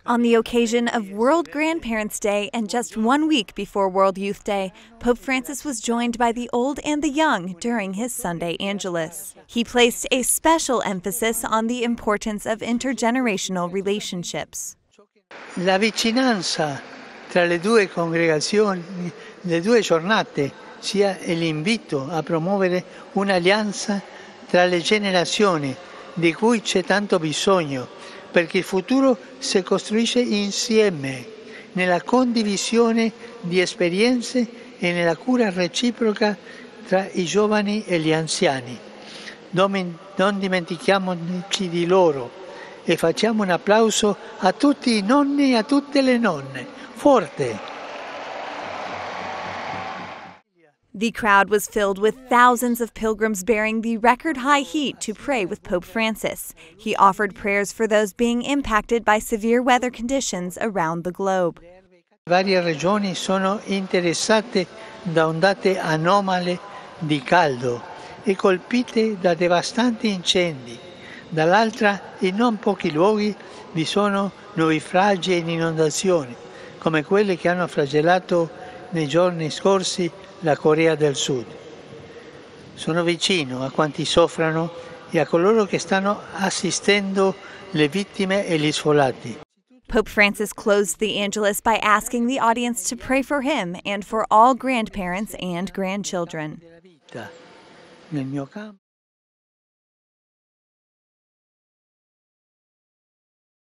On the occasion of World Grandparents' Day and just 1 week before World Youth Day, Pope Francis was joined by the old and the young during his Sunday Angelus. He placed a special emphasis on the importance of intergenerational relationships. La vicinanza tra le due congregazioni, le due giornate, sia l'invito a promuovere un'alleanza tra le generazioni di cui c'è tanto bisogno, perché il futuro si costruisce insieme, nella condivisione di esperienze e nella cura reciproca tra i giovani e gli anziani. Non dimentichiamoci di loro e facciamo un applauso a tutti i nonni e a tutte le nonne. Forte! The crowd was filled with thousands of pilgrims bearing the record-high heat to pray with Pope Francis. He offered prayers for those being impacted by severe weather conditions around the globe. Varie regioni sono interessate da ondate anomale di caldo e colpite da devastanti incendi. Dall'altra, in non pochi luoghi vi sono nubifragi e inondazioni, come quelle che hanno flagellato nei giorni scorsi la Corea del Sud. Sono vicino a quanti soffrono e a coloro che stanno assistendo le vittime e gli sfollati. Pope Francis closed the Angelus by asking the audience to pray for him and for all grandparents and grandchildren. Nel mio campo